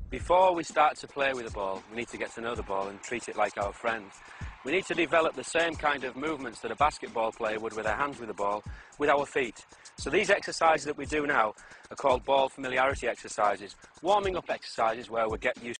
Before we start to play with the ball, we need to get to know the ball and treat it like our friend. We need to develop the same kind of movements that a basketball player would with their hands with the ball, with our feet. So these exercises that we do now are called ball familiarity exercises, warming up exercises where we get used